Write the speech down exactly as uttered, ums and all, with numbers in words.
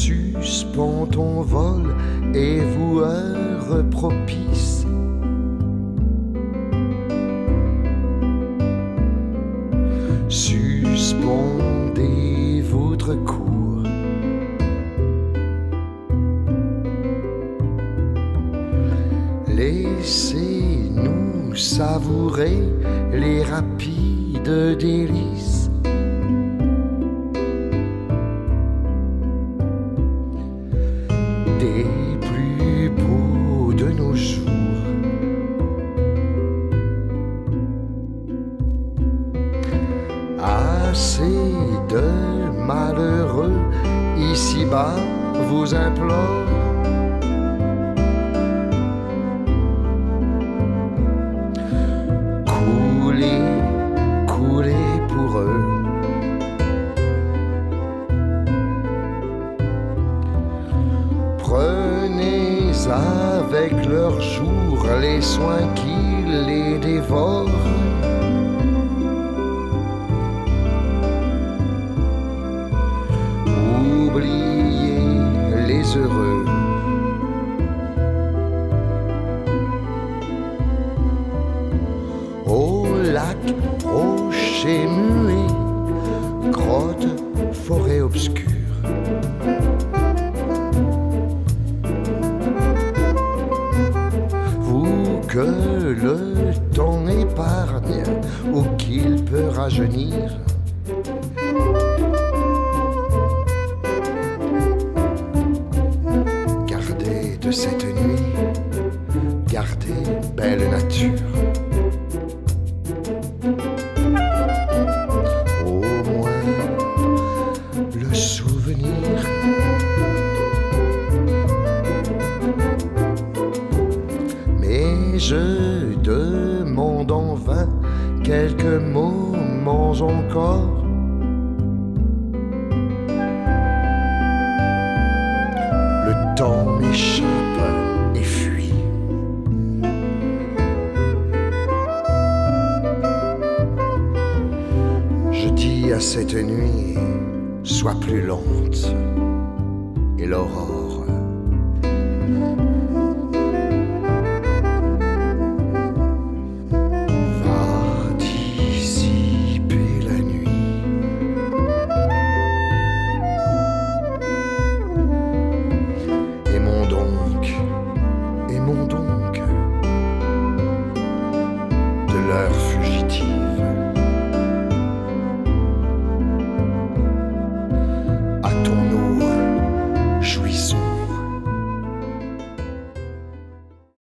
Suspends ton vol et vous heure propice. Suspendez votre cours. Laissez-nous savourer les rapides délices. Des plus beaux de nos jours. Assez de malheureux ici-bas vous implore. Coulez, coulez pour eux. Prenez avec leurs jours les soins qui les dévorent. Oubliez les heureux. Au lac proche et muet, grotte, forêt obscure. Vous que le temps épargne ou qu'il peut rajeunir, gardez de cette nuit, gardez belle nature. Au moins le souvenir. Mais je demande en vain quelques moments encore. Le temps m'échappe et fuit. Je dis à cette nuit, sois plus lente, et l'aurore